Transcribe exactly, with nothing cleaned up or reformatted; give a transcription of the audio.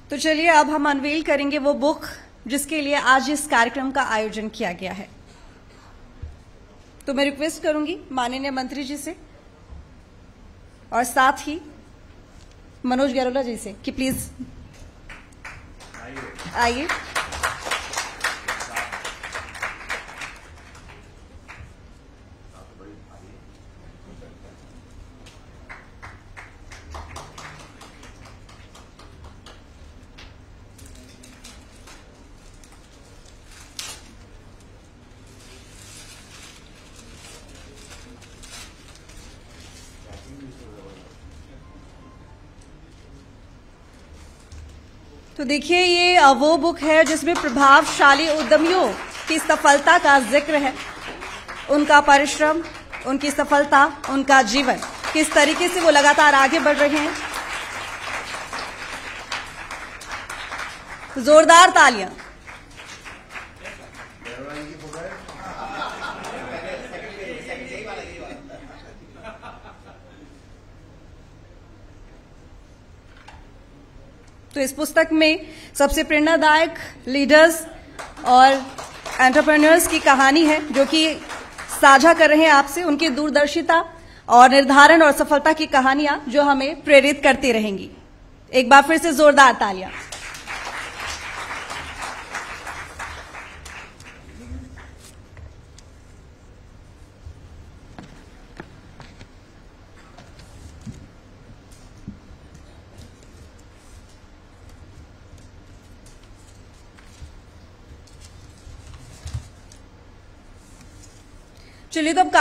तो चलिए अब हम अनवील करेंगे वो बुक जिसके लिए आज इस कार्यक्रम का आयोजन किया गया है। तो मैं रिक्वेस्ट करूंगी माननीय मंत्री जी से और साथ ही मनोज गैरोला जी से कि प्लीज आइए। तो देखिए ये वो बुक है जिसमें प्रभावशाली उद्यमियों की सफलता का जिक्र है, उनका परिश्रम, उनकी सफलता, उनका जीवन, किस तरीके से वो लगातार आगे बढ़ रहे हैं। जोरदार तालियां। तो इस पुस्तक में सबसे प्रेरणादायक लीडर्स और एंटरप्रेन्योर्स की कहानी है जो कि साझा कर रहे हैं आपसे, उनकी दूरदर्शिता और निर्धारण और सफलता की कहानियां जो हमें प्रेरित करती रहेंगी। एक बार फिर से जोरदार तालियां। चलिए तो अब